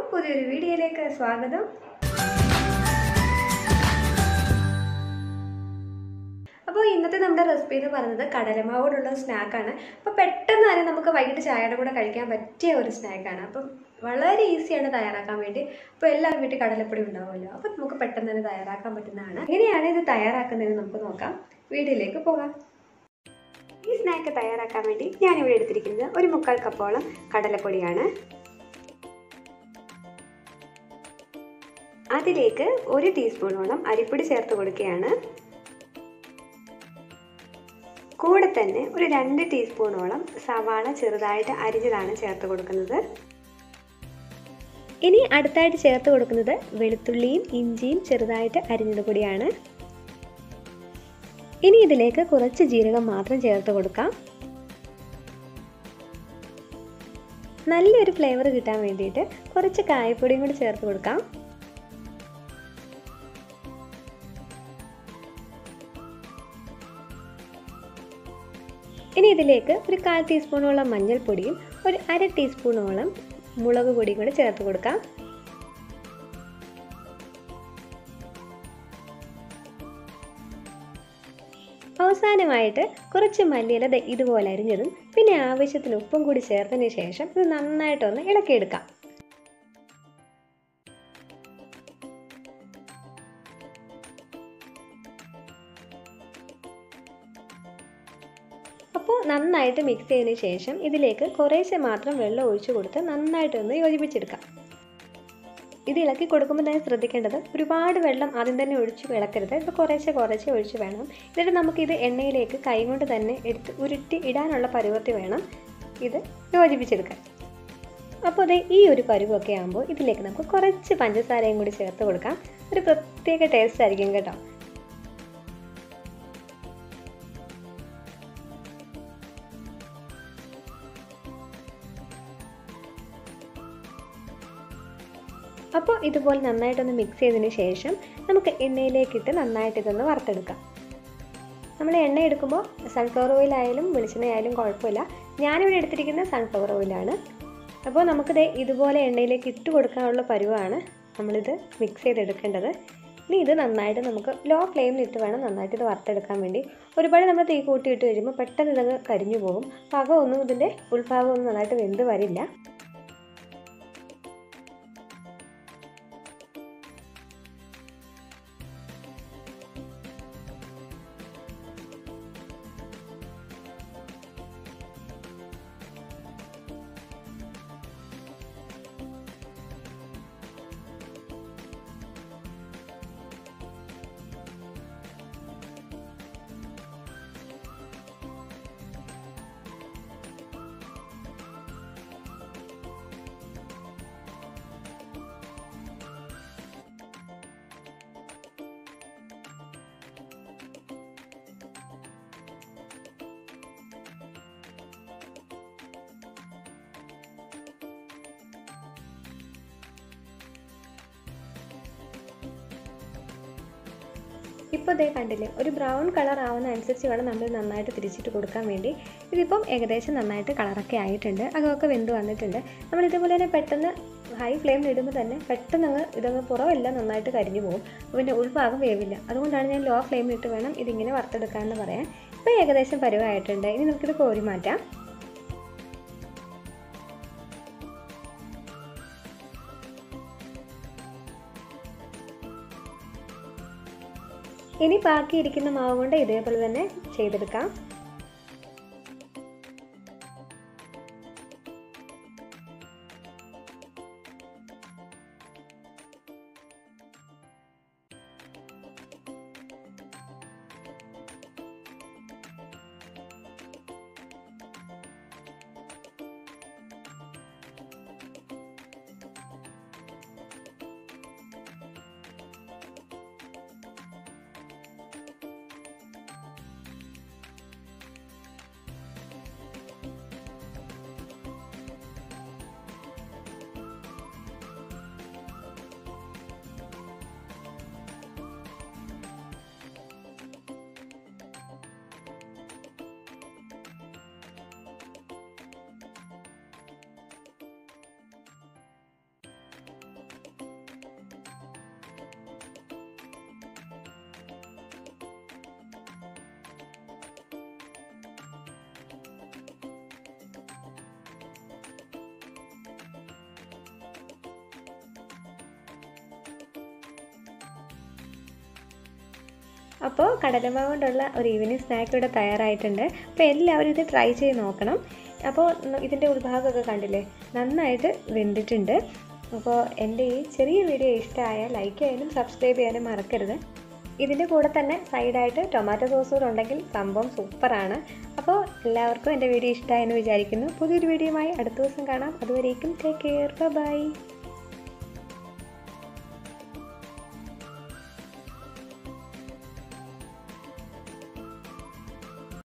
പുതിയൊരു വീഡിയോയിലേക്ക് സ്വാഗതം. അപ്പോൾ ഇന്നത്തെ നമ്മുടെ റെസിപ്പി എന്ന് പറയുന്നത് കടലമാവോടുള്ള സ്നാക്കാണ്. അപ്പോൾ പെട്ടെന്ന് തന്നെ നമുക്ക് വൈകിട്ട് ചായയുടെ കൂടെ കഴിക്കാൻ പറ്റിയ ഒരു സ്നാക്കാണ്. അപ്പം വളരെ ഈസിയാണ് തയ്യാറാക്കാൻ വേണ്ടി. അപ്പോൾ എല്ലാവരും വീട്ടിൽ കടലപ്പൊടി ഉണ്ടാവുമല്ലോ, അപ്പോൾ നമുക്ക് പെട്ടെന്ന് തന്നെ തയ്യാറാക്കാൻ പറ്റുന്നതാണ്. എങ്ങനെയാണ് ഇത് തയ്യാറാക്കുന്നതെന്ന് നമുക്ക് നോക്കാം. വീഡിയോയിലേക്ക് പോകാം. ഈ സ്നാക്ക് തയ്യാറാക്കാൻ വേണ്ടി ഞാനിവിടെ എടുത്തിരിക്കുന്നത് 1/4 കപ്പോളം കടലപ്പൊടിയാണ്. അതിലേക്ക് 1 ടീസ്പൂണോളം അരിപ്പൊടി ചേർത്ത് കൊടുക്കുകയാണ്. കൂടെ തന്നെ ഒരു 2 ടീസ്പൂണോളം സവാള ചെറുതായിട്ട് അരിഞ്ഞതാണ് ചേർത്ത് കൊടുക്കുന്നത്. ഇനി അടുത്തായിട്ട് ചേർത്ത് കൊടുക്കുന്നത് വെളുത്തുള്ളിയും ഇഞ്ചിയും ചെറുതായിട്ട് അരിഞ്ഞത് കൂടിയാണ്. ഇനി ഇതിലേക്ക് കുറച്ച് ജീരകം മാത്രം ചേർത്ത് കൊടുക്കാം. നല്ലൊരു ഫ്ലേവർ കിട്ടാൻ വേണ്ടിയിട്ട് കുറച്ച് കായപ്പൊടിയും കൂടി ചേർത്ത് കൊടുക്കാം. ഇനി ഇതിലേക്ക് ഒരു 1/4 ടീസ്പൂണോളം മഞ്ഞൾപ്പൊടിയും ഒരു 1/2 ടീസ്പൂണോളം മുളക് പൊടിയും കൂടി ചേർത്ത് കൊടുക്കാം. അവസാനമായിട്ട് കുറച്ച് മല്ലിയില ഇതുപോലെ അരിഞ്ഞതും പിന്നെ ആവശ്യത്തിന് ഉപ്പും കൂടി ചേർത്തതിന് ശേഷം ഇത് നന്നായിട്ടൊന്ന് ഇളക്കിയെടുക്കാം. അപ്പോൾ നന്നായിട്ട് മിക്സ് ചെയ്തതിന് ശേഷം ഇതിലേക്ക് കുറേശ്ശെ മാത്രം വെള്ളം ഒഴിച്ചു കൊടുത്ത് നന്നായിട്ടൊന്ന് യോജിപ്പിച്ചെടുക്കാം. ഇത് ഇളക്കി കൊടുക്കുമ്പോൾ തന്നെ ശ്രദ്ധിക്കേണ്ടത് ഒരുപാട് വെള്ളം ആദ്യം തന്നെ ഒഴിച്ച് ഇളക്കരുത്. ഇപ്പോൾ കുറേശ്ശെ ഒഴിച്ച് വേണം. എന്നിട്ട് നമുക്കിത് എണ്ണയിലേക്ക് കൈ കൊണ്ട് തന്നെ എടുത്ത് ഉരുട്ടി ഇടാനുള്ള പരുവത്തിൽ വേണം ഇത് യോജിപ്പിച്ചെടുക്കാൻ. അപ്പോൾ അത് ഈ ഒരു പരുവമൊക്കെ ആകുമ്പോൾ ഇതിലേക്ക് നമുക്ക് കുറച്ച് പഞ്ചസാരയും കൂടി ചേർത്ത് കൊടുക്കാം. ഒരു പ്രത്യേക ടേസ്റ്റ് ആയിരിക്കും കേട്ടോ. അപ്പോൾ ഇതുപോലെ നന്നായിട്ടൊന്ന് മിക്സ് ചെയ്തതിന് ശേഷം നമുക്ക് എണ്ണയിലേക്കിട്ട് നന്നായിട്ട് ഇതൊന്ന് വറുത്തെടുക്കാം. നമ്മൾ എണ്ണ എടുക്കുമ്പോൾ സൺഫ്ലവർ ഓയിലായാലും വെളിച്ചെണ്ണയായാലും കുഴപ്പമില്ല. ഞാനിവിടെ എടുത്തിരിക്കുന്നത് സൺഫ്ലവർ ഓയിലാണ്. അപ്പോൾ നമുക്കിത് ഇതുപോലെ എണ്ണയിലേക്ക് ഇട്ട് കൊടുക്കാനുള്ള പരുവമാണ് നമ്മളിത് മിക്സ് ചെയ്തെടുക്കേണ്ടത്. ഇനി ഇത് നന്നായിട്ട് നമുക്ക് ലോ ഫ്ലെയിമിലിട്ട് വേണം നന്നായിട്ട് ഇത് വറുത്തെടുക്കാൻ വേണ്ടി. ഒരുപാട് നമ്മൾ തീ കൂട്ടിയിട്ട് കഴിയുമ്പോൾ പെട്ടെന്ന് ഇതങ്ങ് കരിഞ്ഞു പോകും. പാകമൊന്നും ഇതിൻ്റെ ഉൾഭാഗമൊന്നും നന്നായിട്ട് വെന്ത് വരില്ല. ഇപ്പോൾ ഇതേ കണ്ടില്ലേ, ഒരു ബ്രൗൺ കളർ ആവുന്ന അനുസരിച്ച് വേണം നമ്മൾ നന്നായിട്ട് തിരിച്ചിട്ട് കൊടുക്കാൻ വേണ്ടി. ഇതിപ്പം ഏകദേശം നന്നായിട്ട് കളറൊക്കെ ആയിട്ടുണ്ട്, അകമൊക്കെ വെന്ത് വന്നിട്ടുണ്ട്. നമ്മൾ ഇതുപോലെ തന്നെ പെട്ടെന്ന് ഹൈ ഫ്ലെയിമിൽ ഇടുമ്പോൾ തന്നെ പെട്ടെന്ന് ഇതങ്ങ് പുറമെല്ലാം നന്നായിട്ട് കരിഞ്ഞു പോകും. പിന്നെ ഉൾഭാഗം വേവില്ല. അതുകൊണ്ടാണ് ഞാൻ ലോ ഫ്ലെയിമിലിട്ട് വേണം ഇതിങ്ങനെ വറുത്തെടുക്കാമെന്ന് പറയാൻ. ഇപ്പോൾ ഏകദേശം പരുവായിട്ടുണ്ട്. ഇനി നമുക്കിത് കോരി മാറ്റാം. ഇനി ബാക്കിയിരിക്കുന്ന മാവ് കൊണ്ട് ഇതേപോലെ തന്നെ ചെയ്തെടുക്കാം. അപ്പോൾ കടലമാവ് കൊണ്ടുള്ള ഒരു ഈവനിങ് സ്നാക്ക് ഇവിടെ തയ്യാറായിട്ടുണ്ട്. അപ്പോൾ എല്ലാവരും ഇത് ട്രൈ ചെയ്ത് നോക്കണം. അപ്പോൾ ഇതിൻ്റെ ഉൾഭാഗമൊക്കെ കണ്ടില്ലേ, നന്നായിട്ട് വെന്തിട്ടുണ്ട്. അപ്പോൾ എൻ്റെ ഈ ചെറിയ വീഡിയോ ഇഷ്ടമായാൽ ലൈക്ക് ചെയ്യാനും സബ്സ്ക്രൈബ് ചെയ്യാനും മറക്കരുത്. ഇതിൻ്റെ കൂടെ തന്നെ സൈഡായിട്ട് ടൊമാറ്റോ സോസ് കൂടെ ഉണ്ടെങ്കിൽ സംഭവം സൂപ്പറാണ്. അപ്പോൾ എല്ലാവർക്കും എൻ്റെ വീഡിയോ ഇഷ്ടമായെന്ന് വിചാരിക്കുന്നു. പുതിയൊരു വീഡിയോയുമായി അടുത്ത ദിവസം കാണാം. അതുവരേക്കും ടേക്ക് കെയർ, ബൈ.